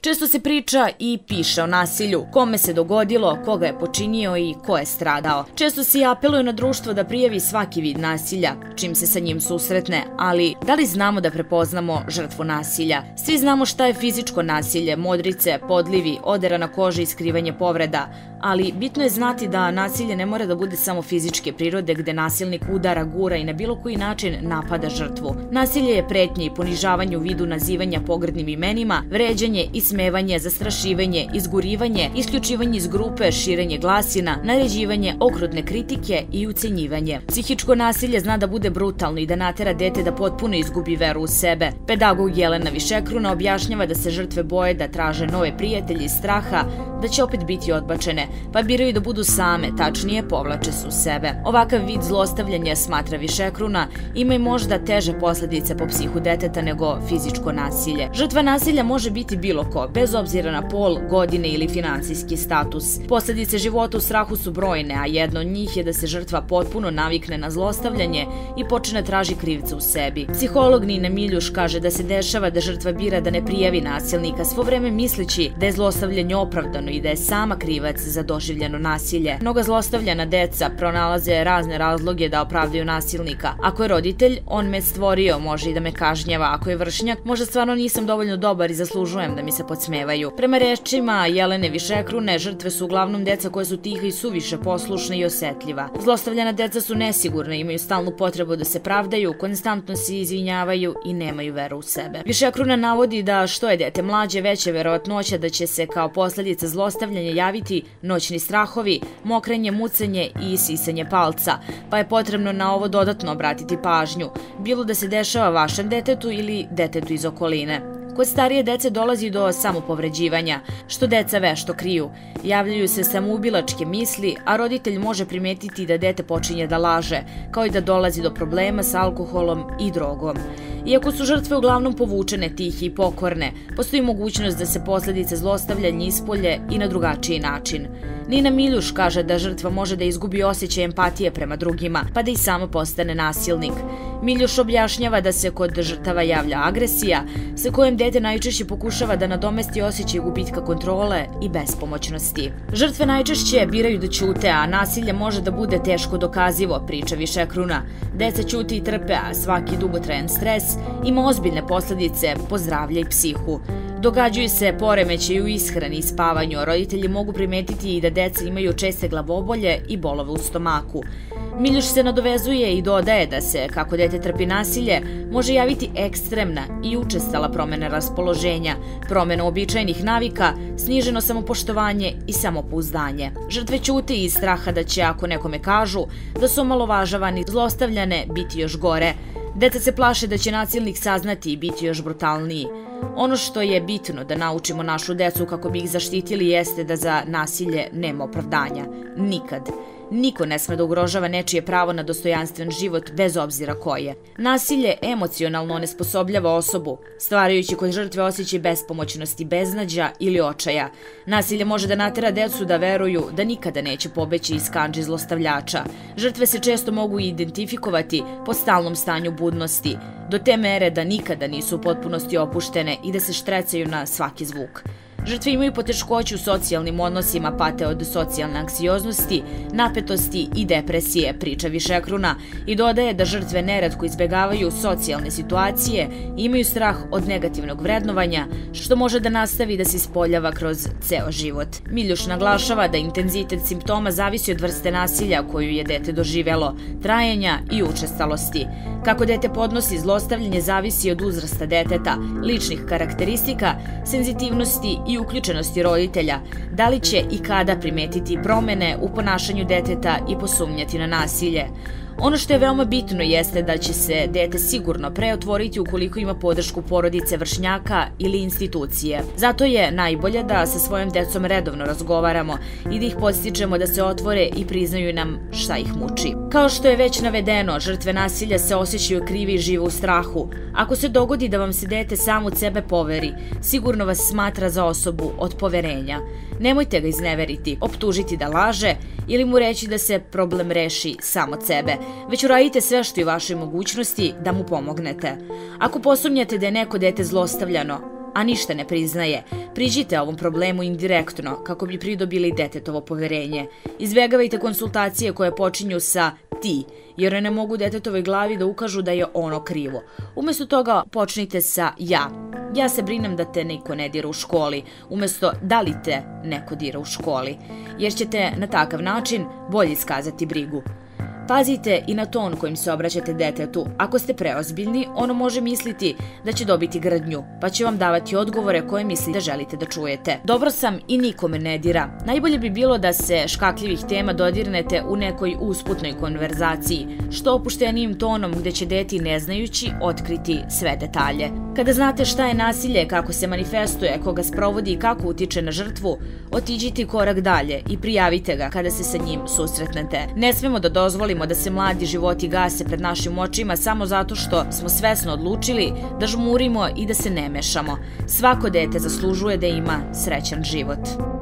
Često se priča i piše o nasilju, kome se dogodilo, koga je počinio i ko je stradao. Često se i apeluje na društvo da prijavi svaki vid nasilja, čim se sa njim susretne, ali da li znamo da prepoznamo žrtvu nasilja? Svi znamo šta je fizičko nasilje, modrice, podlivi, odera na koži i skrivanje povreda, ali bitno je znati da nasilje ne mora da bude samo fizičke prirode gde nasilnik udara, gura i na bilo koji način napada žrtvu. Nasilje je pretnje i ponižavanje u vidu nazivanja pogrdnim imenima, vređanje, ismevanje, zastrašivanje, izgurivanje, isključivanje iz grupe, širenje glasina, naređivanje, okrutne kritike i ucenjivanje. Psihičko nasilje zna da bude brutalno i da natera dete da potpuno izgubi veru u sebe. Pedagog Jelena Višekruna objašnjava da se žrtve boje da traže nove prijatelje iz straha da će opet biti odbačene, pa biraju da budu same, tačnije povlače se u sebe. Ovakav vid zlostavljanja, smatra Višekruna, ima i možda teže posledice po psihu deteta nego fizičko nasilje. Žrtva nasilja može biti bilo ko, bez obzira na pol, godine ili finansijski status. Posledice života u strahu su brojne, a jedno od njih je da se žrtva potpuno navikne na zlostavljanje i počne traži krivca u sebi. Psiholog Nina Miljuš kaže da se dešava da žrtva bira da ne prijavi nasilnika, svo vreme misleći da je zlostavljanje opravdano i da je sama krivac za doživljeno nasilje. Mnoga zlostavljana deca pronalaze razne razloge da opravdaju nasilnika. Ako je roditelj, on me stvorio, može i da me kažnjava. Ako je vršnjak, možda stvarno nisam dovoljno dobar i zaslužujem da mi se podsmevaju. Prema rečima Jelene Višekrune, žrtve su uglavnom deca koje su tiha i suviše poslušna i osetljiva. Zlostavljana deca su nesigurna, imaju stalnu potrebu da se pravdaju, konstantno se izvinjavaju i nemaju veru u sebe. Višekruna navodi da što je dete mlađe, veća je verovatnoća da će se kao posledica zlostavljanja javiti noćni strahovi, mokrenje, mucanje i sisanje palca, pa je potrebno na ovo dodatno obratiti pažnju, bilo da se dešava vašem detetu ili detetu iz okoline. Kod starije dece dolazi do samopovređivanja, što deca vešto kriju. Javljaju se samoubilačke misli, a roditelj može primetiti da dete počinje da laže, kao i da dolazi do problema sa alkoholom i drogom. Iako su žrtve uglavnom povučene, tihe i pokorne, postoji mogućnost da se posledice zlostavljanja ispolje i na drugačiji način. Nina Miljuš kaže da žrtva može da izgubi osjećaj empatije prema drugima, pa da i sama postane nasilnik. Miljuš objašnjava da se kod žrtava javlja agresija, sa kojom dete najčešće pokušava da nadomesti osjećaj gubitka kontrole i bespomoćnosti. Žrtve najčešće biraju da ćute, a nasilje može da bude teško dokazivo, priča Višekruna. Deca ćute i trpe, a svaki dugotrajan stres ima ozbiljne posledice po zdravlje i psihu. Događaju se poremećaji u ishrani i spavanju, a roditelji mogu primetiti i da deca imaju česte glavobolje i bolove u stomaku. Miljuš se nadovezuje i dodaje da se, kako dete trpi nasilje, može javiti ekstremna i učestala promena raspoloženja, promena uobičajenih navika, sniženo samopoštovanje i samopouzdanje. Žrtve ćute iz straha da će, ako nekome kažu, da su omalovažavani, zlostavljane, biti još gore. Deca se plaše da će nasilnik saznati i biti još brutalniji. Ono što je bitno da naučimo našu decu kako bi ih zaštitili jeste da za nasilje nema opravdanja. Nikad. Niko ne sme da ugrožava nečije pravo na dostojanstven život bez obzira koje. Nasilje emocionalno onesposobljava osobu, stvarajući kod žrtve osjećaj bespomoćnosti, beznađa ili očaja. Nasilje može da natera decu da veruju da nikada neće pobeći iz kandži zlostavljača. Žrtve se često mogu identifikovati po stalnom stanju budnosti, do te mere da nikada nisu u potpunosti opuštene i da se štrecaju na svaki zvuk. Žrtve imaju poteškoću u socijalnim odnosima, pate od socijalne anksioznosti, napetosti i depresije, priča Višekruna, i dodaje da žrtve neretko izbegavaju socijalne situacije i imaju strah od negativnog vrednovanja, što može da nastavi da se ispoljava kroz ceo život. Miljuš naglašava da intenzitet simptoma zavisi od vrste nasilja koju je dete doživelo, trajanja i učestalosti. Kako dete podnosi zlostavljanje zavisi od uzrasta deteta, ličnih karakteristika, senzitivnosti i uključenosti roditelja, da li će i kada primetiti promene u ponašanju deteta i posumnjati na nasilje. Ono što je veoma bitno jeste da će se dete sigurno preotvoriti ukoliko ima podršku porodice, vršnjaka ili institucije. Zato je najbolje da sa svojom decom redovno razgovaramo i da ih podstičemo da se otvore i priznaju nam šta ih muči. Kao što je već navedeno, žrtve nasilja se osjećaju krivi i žive u strahu. Ako se dogodi da vam se dete samo od sebe poveri, sigurno vas smatra za osobu od poverenja. Nemojte ga izneveriti, optužiti da laže ili mu reći da se problem reši sam od sebe, već uradite sve što je u vašoj mogućnosti da mu pomognete. Ako posumnjate da je neko dete zlostavljano, a ništa ne priznaje, priđite ovom problemu indirektno kako bi pridobili detetovo poverenje. Izbjegavajte konsultacije koje počinju sa ti, jer ne mogu detetovoj glavi da ukažu da je ono krivo. Umjesto toga počnite sa ja. Ja se brinem da te niko ne dira u školi, umjesto da li te neko dira u školi, jer ćete na takav način bolje iskazati brigu. Pazite i na ton kojim se obraćate detetu. Ako ste preozbiljni, ono može misliti da će dobiti grdnju, pa će vam davati odgovore koje mislite da želite da čujete. Dobro sam i nikome ne dira. Najbolje bi bilo da se škakljivih tema dodirnete u nekoj usputnoj konverzaciji, što opuštenijim tonom gdje će dete ne znajući otkriti sve detalje. Kada znate šta je nasilje, kako se manifestuje, koga sprovodi i kako utiče na žrtvu, otiđite korak dalje i prijavite ga kada se sa njim susretnete. Ne smemo da dozvolimo da se mladi životi gase pred našim očima samo zato što smo svesno odlučili da žmurimo i da se ne mešamo. Svako dete zaslužuje da ima srećan život.